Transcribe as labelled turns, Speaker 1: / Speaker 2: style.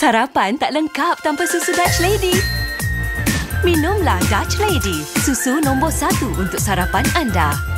Speaker 1: Sarapan tak lengkap tanpa susu Dutch Lady. Minumlah Dutch Lady, susu nombor 1 untuk sarapan anda.